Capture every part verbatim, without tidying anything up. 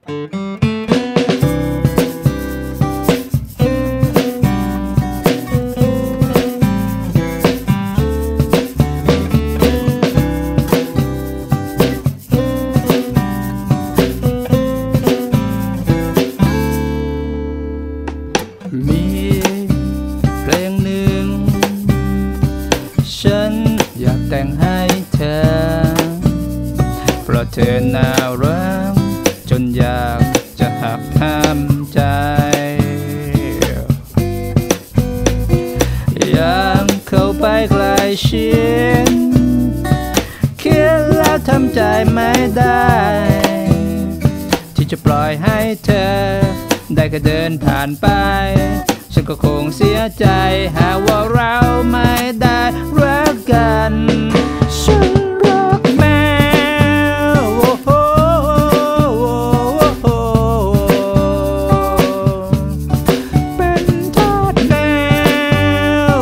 มีเพลงหนึ่งฉันอยากแต่งให้เธอเพราะเธอน่ารักจนอยากจะหักห้ามใจอยากเข้าไปใกล้ชิดคิดแล้วทำใจไม่ได้ที่จะปล่อยให้เธอได้แค่เดินผ่านไปฉันก็คงเสียใจหากว่าเราไม่ได้รักกันฉันรักแมวเป็นทาสแมว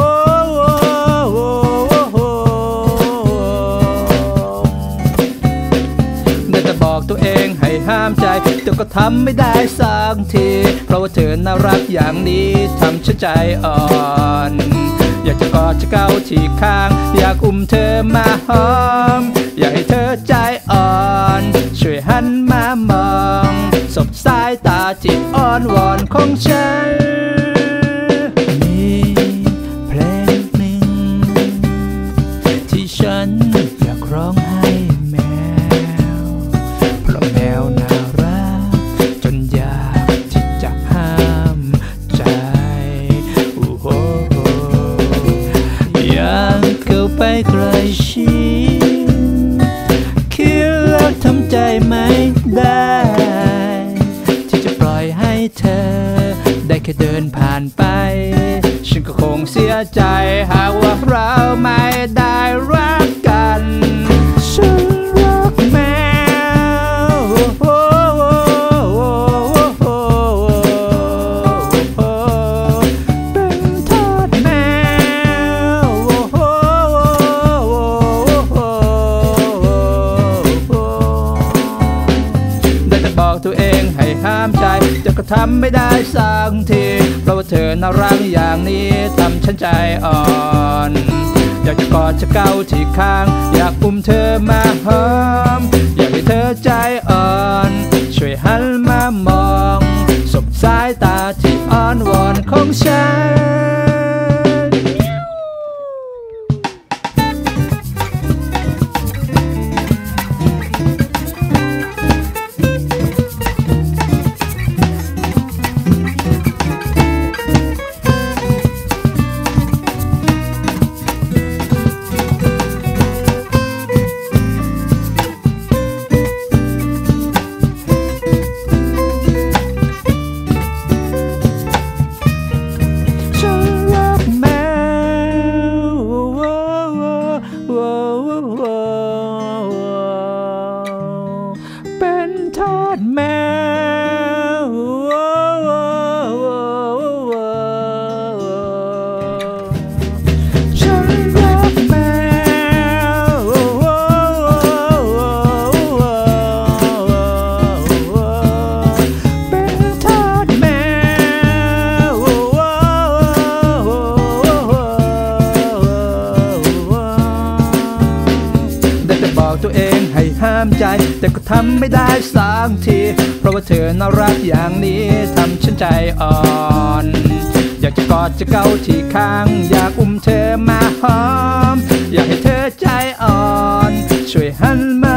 ได้แต่บอกตัวเองให้ห้ามใจแต่ก็ทำไม่ได้สักทีเพราะว่าเธอน่ารักอย่างนี้ทำฉันใจอ่อนอยากจะกอดจะเกาที่ข้างอยากอุ้มเธอมาหอมอยากให้เธอใจอ่อนช่วยหันมามองสบสายตาจิตอ่อนวอนของฉันมีเพลงหนึ่งที่ฉันอยากร้องให้แมวเพราะแมวน่ารักจนอยากที่จะห้ามใจโอ้โหอยากเข้าไปใกล้ชิดคิดแล้วทำใจไม่ได้ที่จะปล่อยให้เธอได้แค่เดินผ่านไปฉันก็คงเสียใจหากว่าเราไม่ได้รักกันฉันรักแมวเป็นทาสแมวได้แต่บอกตัวเองให้ห้ามใจแต่ก็ทำไม่ได้สักทีเพราะว่าเธอน่ารักอย่างนี้ทำฉันใจอ่อนอยากจะกอดจะเกาที่ข้างอยากอุ้มเธอมาหอมอยากให้เธอใจอ่อนช่วยหันมามองสบสายตาที่อ่อนวอนของฉันเป็นทาสแมวฉันรักแมวเป็นทาสแมวได้แต่บอกตัวเองให้ห้ามใจแต่ก็ทำไม่ได้สักทีเพราะว่าเธอน่ารักอย่างนี้ทำฉันใจอ่อนอยากจะกอดจะเกาที่ข้างอยากอุ้มเธอมาหอมอยากให้เธอใจอ่อนช่วยหันมา